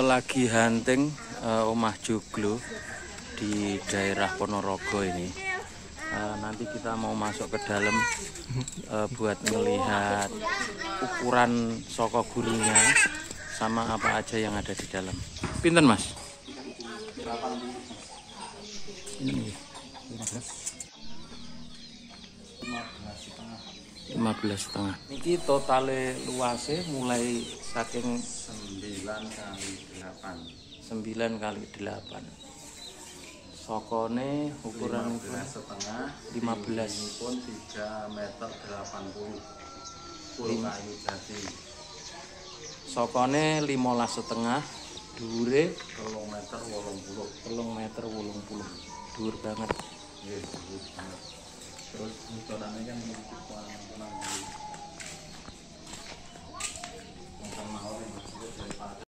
lagi hunting omah joglo di daerah Ponorogo ini. Nanti kita mau masuk ke dalam buat melihat ukuran soko gurunya sama apa aja yang ada di dalam. Pinten mas? Ini 15,5. Niki totale luase mulai saking 9 kali 8. Sokone ukuran 15 pun 3,80 meter. Full kayu jati. Sokone 15,5. Dhuwure 3,80 meter. Dhuwur banget. Nggih, dhuwur banget. Terus ukurannya kan ukuran